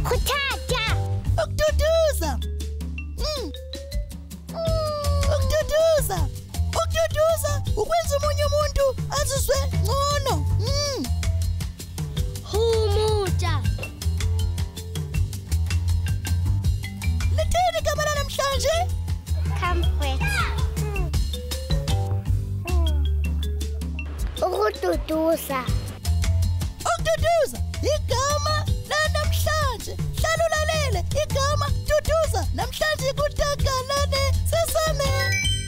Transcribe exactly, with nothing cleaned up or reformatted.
Kuthatha. Ukududuza. Mm. Ukududuza. Ukududuza ukwenza omunye umuntu azizwe ngcono. Mm. Humuta. Lithini igama lanamhlanje? Comfort. Ukududuza. Ukududuza igama lanamhlanje. Hlala ulalele igama duduza namhlanje kuTakalani Sesame.